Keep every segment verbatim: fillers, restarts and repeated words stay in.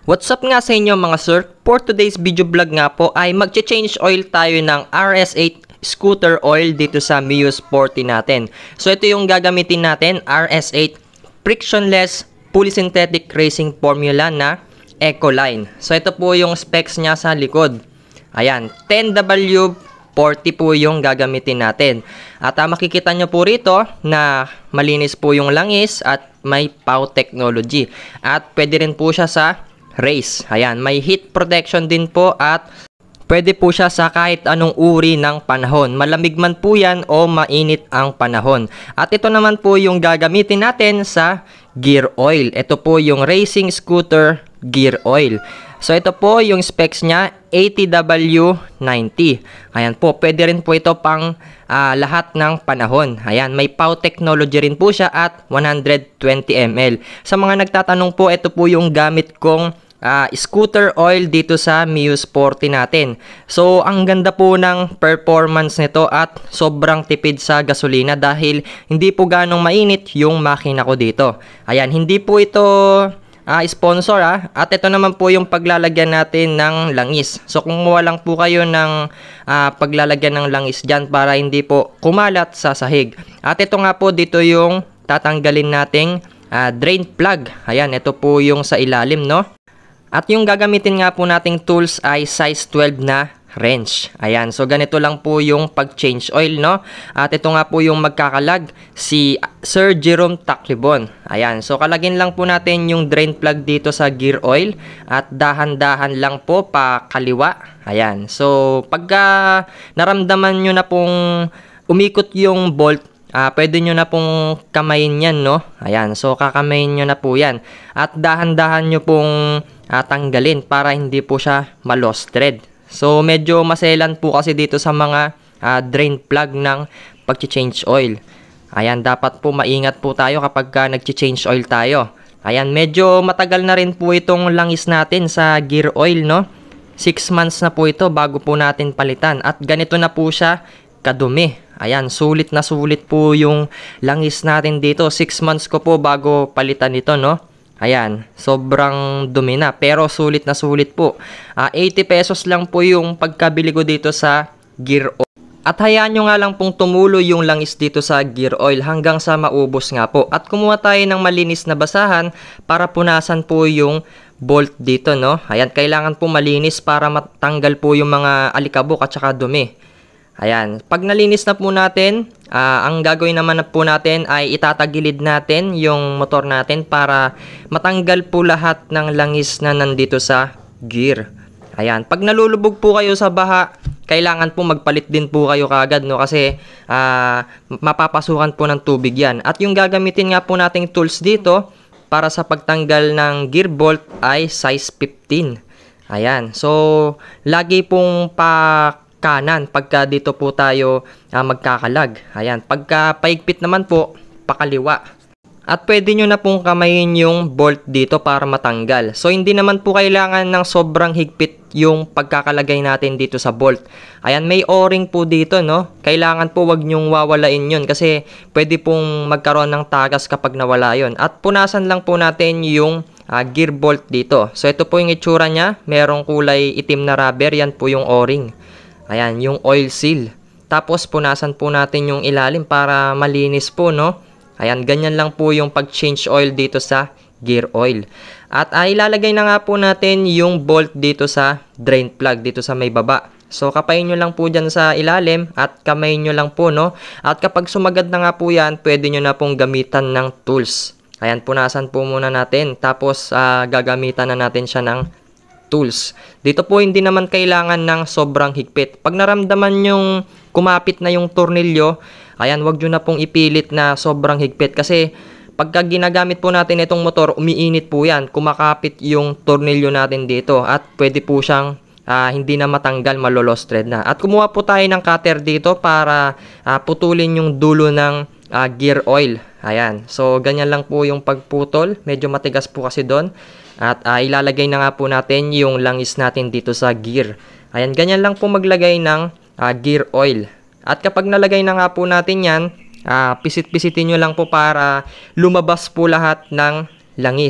What's up nga sa inyo mga sir? For today's video vlog nga po ay mag-change oil tayo ng R S eight scooter oil dito sa Moto Sporty natin. So ito yung gagamitin natin, R S eight frictionless polysynthetic racing formula na Ecoline. So ito po yung specs niya sa likod. Ayan, ten W forty po yung gagamitin natin. At uh, makikita nyo po rito na malinis po yung langis at may P A O technology. At pwede rin po siya sa race. Ayan, may heat protection din po at pwede po siya sa kahit anong uri ng panahon. Malamig man po yan o mainit ang panahon. At ito naman po yung gagamitin natin sa gear oil. Ito po yung racing scooter gear oil. So ito po yung specs niya, eighty W ninety. Ayan po, pwede rin po ito pang uh, lahat ng panahon. Ayan, may P A O technology rin po siya at one hundred twenty milliliters. Sa mga nagtatanong po, ito po yung gamit kong uh, scooter oil dito sa Moto Sporty natin. So ang ganda po ng performance nito at sobrang tipid sa gasolina dahil hindi po ganong mainit yung makina ko dito. Ayan, hindi po ito Uh, sponsor ah. At ito naman po yung paglalagyan natin ng langis. So kung walang po kayo ng uh, paglalagyan ng langis dyan para hindi po kumalat sa sahig. At ito nga po dito yung tatanggalin nating uh, drain plug. Ayan, ito po yung sa ilalim, no? At yung gagamitin nga po nating tools ay size twelve na wrench. Ayan, so ganito lang po yung pag-change oil, no? At ito nga po yung magkakalag, si Sir Jerome Taklibon. Ayan, so kalagin lang po natin yung drain plug dito sa gear oil at dahan-dahan lang po pa kaliwa. Ayan, so pagka naramdaman nyo na pong umikot yung bolt, uh, pwede nyo na pong kamayin yan, no? Ayan, so kakamayin nyo na po yan. At dahan-dahan nyo pong uh, tanggalin para hindi po siya ma-lost thread. So medyo maselan po kasi dito sa mga uh, drain plug ng pag-change oil. Ayan, dapat po maingat po tayo kapag ka nag-change oil tayo. Ayan, medyo matagal na rin po itong langis natin sa gear oil, no? six months na po ito bago po natin palitan. At ganito na po siya kadumi. Ayan, sulit na sulit po yung langis natin dito. six months ko po bago palitan ito, no? Ayan, sobrang dumi na pero sulit na sulit po. Uh, eighty pesos lang po yung pagkabili ko dito sa gear oil. At hayaan nyo nga lang pong tumulo yung langis dito sa gear oil hanggang sa maubos nga po. At kumuha tayo ng malinis na basahan para punasan po yung bolt dito, no? Ayan, kailangan po malinis para matanggal po yung mga alikabok at saka dumi. Ayan, pag nalinis na po natin, uh, ang gagawin naman na po natin ay itatagilid natin yung motor natin para matanggal po lahat ng langis na nandito sa gear. Ayan, pag nalulubog po kayo sa baha, kailangan po magpalit din po kayo kagad, no? Kasi uh, mapapasukan po ng tubig yan. At yung gagamitin nga po nating tools dito para sa pagtanggal ng gear bolt ay size fifteen. Ayan, so lagi pong pa kanan pagka dito po tayo uh, magkakalag. Ayan, pagka paigpit naman po, pakaliwa. At pwede nyo na pong kamayin yung bolt dito para matanggal. So hindi naman po kailangan ng sobrang higpit yung pagkakalagay natin dito sa bolt. Ayan, may o-ring po dito, no? Kailangan po wag nyong wawalain yun kasi pwede pong magkaroon ng tagas kapag nawala yun. At punasan lang po natin yung uh, gear bolt dito. So ito po yung itsura nya. Merong kulay itim na rubber. Yan po yung o-ring. Ayan, yung oil seal. Tapos, punasan po natin yung ilalim para malinis po, no? Ayan, ganyan lang po yung pag-change oil dito sa gear oil. At ay, uh, ilalagay na nga po natin yung bolt dito sa drain plug, dito sa may baba. So, kapayin nyo lang po dyan sa ilalim at kamayin nyo lang po, no? At kapag sumagad na nga po yan, pwede nyo na pong gamitan ng tools. Ayan, punasan po muna natin. Tapos, uh, gagamitan na natin siya ng tools. Dito po hindi naman kailangan ng sobrang higpit. Pag naramdaman yung kumapit na yung tornilyo, ayan, wag nyo na pong ipilit na sobrang higpit kasi pagka ginagamit po natin itong motor, umiinit po yan. Kumakapit yung tornilyo natin dito at pwede po siyang uh, hindi na matanggal, malolost thread na. At kumuha po tayo ng cutter dito para uh, putulin yung dulo ng uh, gear oil. Ayan, so ganyan lang po yung pagputol. Medyo matigas po kasi doon. At uh, ilalagay na nga po natin yung langis natin dito sa gear. Ayan, ganyan lang po maglagay ng uh, gear oil. At kapag nalagay na nga po natin yan, uh, pisit-pisitin nyo lang po para lumabas po lahat ng langis.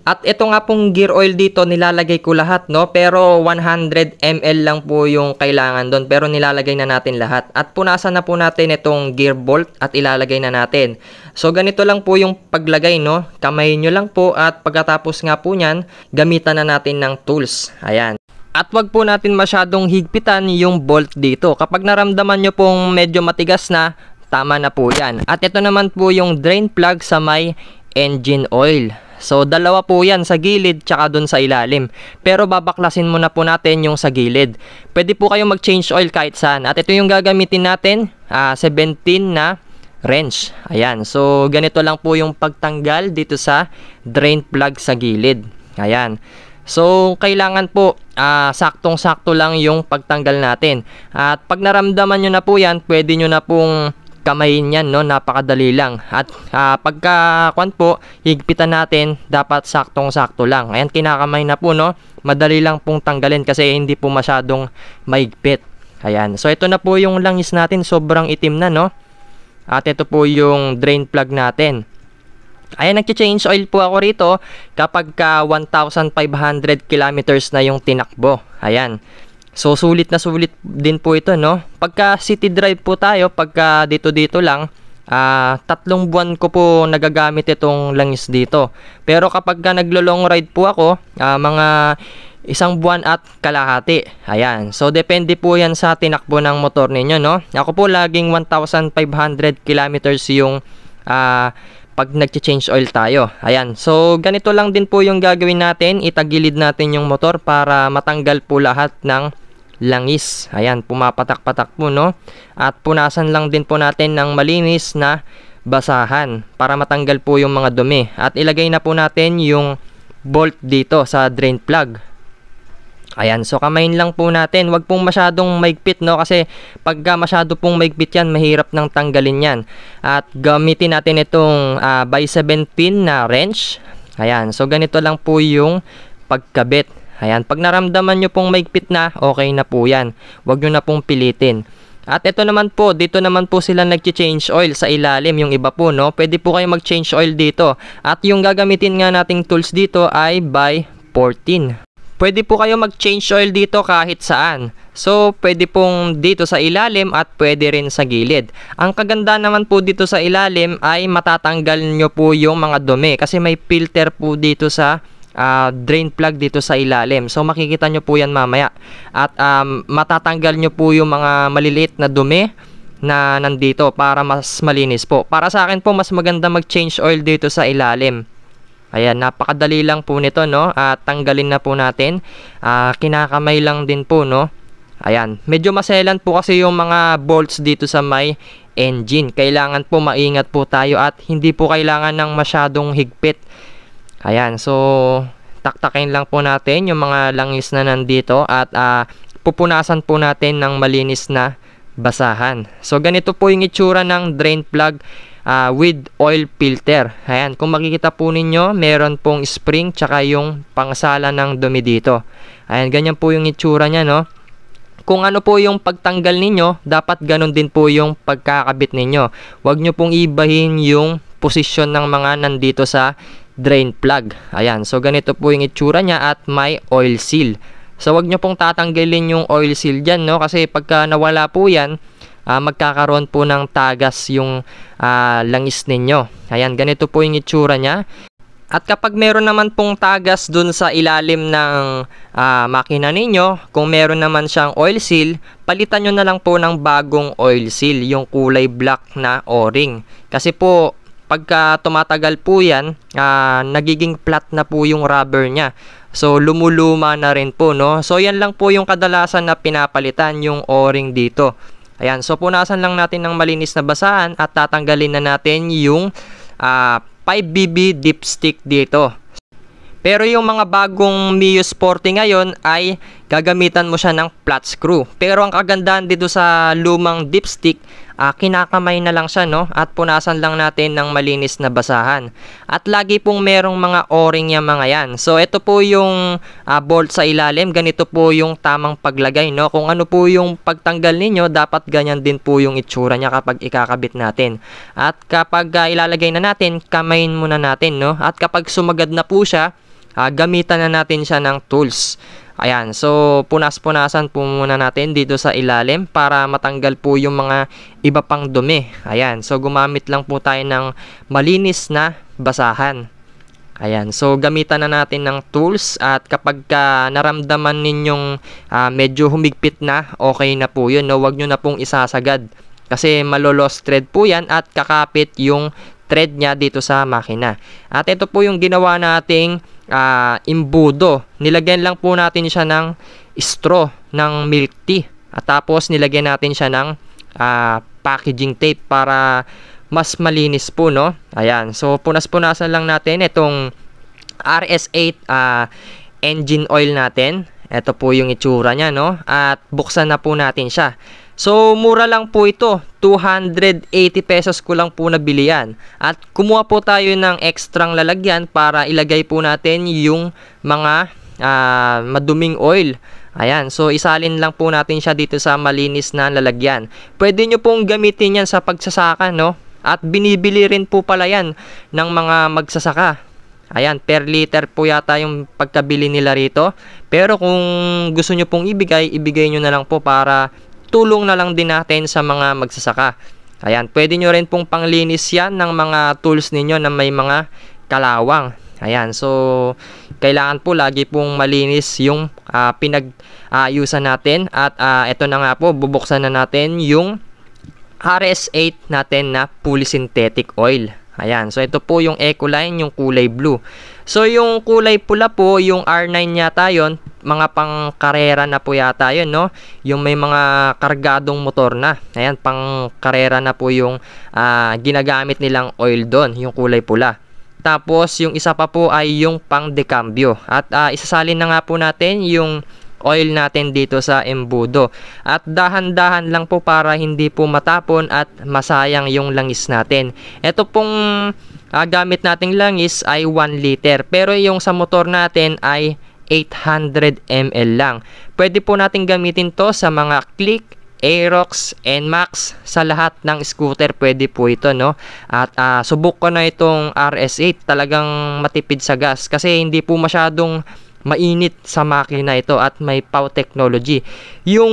At ito nga pong gear oil dito, nilalagay ko lahat, no? Pero one hundred milliliters lang po yung kailangan doon. Pero nilalagay na natin lahat. At punasan na po natin itong gear bolt at ilalagay na natin. So, ganito lang po yung paglagay, no? Kamay nyo lang po at pagkatapos nga po nyan, gamitan na natin ng tools. Ayan. At wag po natin masyadong higpitan yung bolt dito. Kapag naramdaman nyo pong medyo matigas na, tama na po yan. At ito naman po yung drain plug sa may engine oil. So, dalawa po yan sa gilid tsaka dun sa ilalim. Pero babaklasin muna po natin yung sa gilid. Pwede po kayong mag-change oil kahit saan. At ito yung gagamitin natin, uh, seventeen na wrench. Ayan. So, ganito lang po yung pagtanggal dito sa drain plug sa gilid. Ayan. So, kailangan po uh, saktong-sakto lang yung pagtanggal natin. At pag naramdaman nyo na po yan, pwede nyo na pong kamayin yan, no? Napakadali lang. At uh, pagka kwan po, higpitan natin, dapat saktong-sakto lang. Ayan, kinakamay na po, no? Madali lang pong tanggalin kasi hindi po masyadong mahigpit. Ayan. So, ito na po yung langis natin. Sobrang itim na, no? At ito po yung drain plug natin. Ayan, nag-change oil po ako rito kapag ka one thousand five hundred kilometers na yung tinakbo. Ayan. So, sulit na sulit din po ito, no? Pagka city drive po tayo, pagka dito-dito lang, uh, tatlong buwan ko po nagagamit itong langis dito. Pero kapag ka naglo-long ride po ako, uh, mga isang buwan at kalahati. Ayan. So, depende po yan sa tinakbo ng motor ninyo, no? Ako po laging one thousand five hundred kilometers yung uh, pag nag-change oil tayo. Ayan. So, ganito lang din po yung gagawin natin. Itagilid natin yung motor para matanggal po lahat ng langis. Ayan, pumapatak-patak po, no? At punasan lang din po natin ng malinis na basahan para matanggal po yung mga dumi. At ilagay na po natin yung bolt dito sa drain plug. Ayan, so kamayin lang po natin. Huwag pong masyadong maigpit, no? Kasi pagka masyado pong maigpit yan, mahirap nang tanggalin yan. At gamitin natin itong uh, by seventeen na wrench. Ayan, so ganito lang po yung pagkabit. Ayan, pag naramdaman nyo pong maigpit na, okay na po yan. Huwag nyo na pong pilitin. At ito naman po, dito naman po sila nag-change oil sa ilalim, yung iba po, no? Pwede po kayo mag-change oil dito. At yung gagamitin nga nating tools dito ay by fourteen. Pwede po kayo mag-change oil dito kahit saan. So, pwede pong dito sa ilalim at pwede rin sa gilid. Ang kaganda naman po dito sa ilalim ay matatanggal nyo po yung mga dumi. Kasi may filter po dito sa Uh, drain plug dito sa ilalim. So, makikita nyo po yan mamaya. At um, matatanggal nyo po yung mga maliliit na dumi na nandito para mas malinis po. Para sa akin po, mas maganda mag-change oil dito sa ilalim. Ayan, napakadali lang po nito, no? At tanggalin na po natin. Uh, kinakamay lang din po, no? Ayan, medyo maselan po kasi yung mga bolts dito sa may engine. Kailangan po maingat po tayo at hindi po kailangan ng masyadong higpit. Ayan, so taktakin lang po natin yung mga langis na nandito at uh, pupunasan po natin ng malinis na basahan. So, ganito po yung itsura ng drain plug uh, with oil filter. Ayan, kung makikita po ninyo, meron pong spring tsaka yung pangsala ng dumi dito. Ayan, ganyan po yung itsura nya, no? Kung ano po yung pagtanggal ninyo, dapat ganun din po yung pagkakabit ninyo. Huwag nyo pong ibahin yung posisyon ng mga nandito sa drain plug. Ayan, so ganito po yung itsura niya at may oil seal. So, wag nyo pong tatanggalin yung oil seal dyan, no? Kasi pagka nawala po yan, uh, magkakaroon po ng tagas yung uh, langis ninyo. Ayan, ganito po yung itsura niya. At kapag meron naman pong tagas dun sa ilalim ng uh, makina ninyo, kung meron naman siyang oil seal, palitan nyo na lang po ng bagong oil seal, yung kulay black na o-ring. Kasi po, pagka tumatagal po yan, uh, nagiging flat na po yung rubber niya. So, lumuluma na rin po, no? So, yan lang po yung kadalasan na pinapalitan, yung o-ring dito. Ayan, so punasan lang natin ng malinis na basahan at tatanggalin na natin yung uh, five B B dipstick dito. Pero yung mga bagong Mio Sporty ngayon ay gagamitan mo siya ng flat screw. Pero ang kagandahan dito sa lumang dipstick, uh, kinakamay na lang siya, no? At punasan lang natin ng malinis na basahan. At lagi pong merong mga o-ring yung mga yan. So ito po yung uh, bolt sa ilalim. Ganito po yung tamang paglagay, no? Kung ano po yung pagtanggal ninyo, dapat ganyan din po yung itsura niya kapag ikakabit natin. At kapag uh, ilalagay na natin, kamayin muna natin, no? At kapag sumagad na po siya, uh, gamitan na natin siya ng tools. Ayan, so punas-punasan po muna natin dito sa ilalim para matanggal po yung mga iba pang dumi. Ayan, so gumamit lang po tayo ng malinis na basahan. Ayan, so gamitan na natin ng tools at kapag ka naramdaman ninyong uh, medyo humigpit na, okay na po yun. No? Huwag nyo na pong isasagad kasi malo-lost thread po yan at kakapit yung thread niya dito sa makina. At ito po yung ginawa nating uh, imbudo. Nilagyan lang po natin siya ng straw ng milk tea at tapos nilagyan natin siya ng uh, packaging tape para mas malinis po, no? Ayan, so punas-punasan lang natin itong R S eight uh, engine oil natin. Ito po yung itsura niya, no? At buksan na po natin siya. So mura lang po ito, two hundred eighty pesos ko lang po nabili yan. At kumuha po tayo ng ekstrang lalagyan para ilagay po natin yung mga uh, maduming oil. Ayan, so isalin lang po natin siya dito sa malinis na lalagyan. Pwede nyo pong gamitin yan sa pagsasaka, no? At binibili rin po pala yan ng mga magsasaka. Ayan, per liter po yata yung pagkabili nila rito. Pero kung gusto nyo pong ibigay, ibigay nyo na lang po para tulong na lang din natin sa mga magsasaka. Ayan, pwede nyo rin pong panglinis yan ng mga tools ninyo na may mga kalawang. Ayan, so kailangan po lagi pong malinis yung uh, pinag-ayusan uh, natin. At uh, ito na nga po, bubuksan na natin yung R S eight natin na fully synthetic oil. Ayan, so ito po yung Ecoline, yung kulay blue. So yung kulay pula po, yung R nine yata yun, mga pang karera na po yata yun, no? Yung may mga kargadong motor na. Ayan, pang karera na po yung uh, ginagamit nilang oil doon, yung kulay pula. Tapos yung isa pa po ay yung pang decambio. At uh, isasalin na nga po natin yung oil natin dito sa embudo. At dahan-dahan lang po para hindi po matapon at masayang yung langis natin. Ito pong uh, gamit nating langis ay one liter. Pero yung sa motor natin ay eight hundred milliliters lang. Pwede po natin gamitin to sa mga click, Aerox, N MAX, sa lahat ng scooter pwede po ito, no? At uh, subok ko na itong R S eight, talagang matipid sa gas kasi hindi po masyadong mainit sa makina ito at may P A W technology. Yung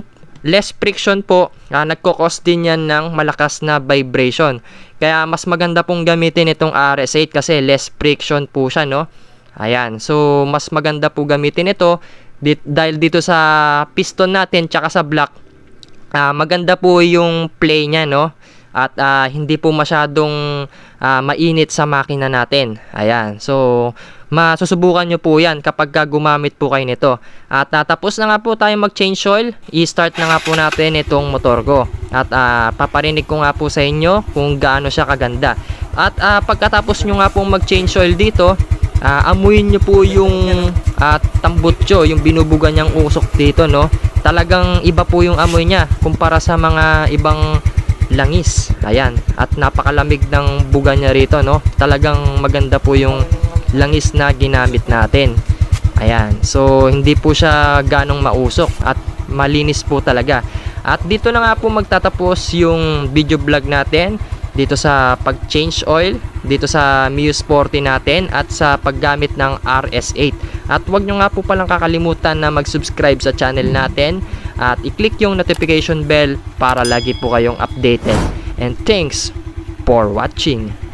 less friction po, uh, nagkukos din yan ng malakas na vibration. Kaya mas maganda pong gamitin itong R S eight kasi less friction po siya, no? Ayan, so mas maganda po gamitin ito dit dahil dito sa piston natin tsaka sa block, uh, maganda po yung play niya, no? At uh, hindi po masyadong uh, mainit sa makina natin. Ayan, so masusubukan nyo po yan kapag gumamit po kayo nito. At uh, tapos na nga po tayo mag-change oil, i-start na nga po natin itong motor ko. At uh, paparinig ko nga po sa inyo kung gaano siya kaganda. At uh, pagkatapos nyo nga po mag-change oil dito, uh, amuyin nyo po yung uh, tambutso, yung binubuga niyang usok dito, no? Talagang iba po yung amoy niya kumpara sa mga ibang langis. Ayan, at napakalamig ng buga niya rito, no? Talagang maganda po yung langis na ginamit natin. Ayan, so hindi po siya ganong mausok at malinis po talaga. At dito na nga po magtatapos yung video vlog natin dito sa pag-change oil dito sa Mio Sporty natin at sa paggamit ng R S eight. At huwag nyo nga po palang kakalimutan na mag-subscribe sa channel natin at i-click yung notification bell para lagi po kayong updated. And thanks for watching.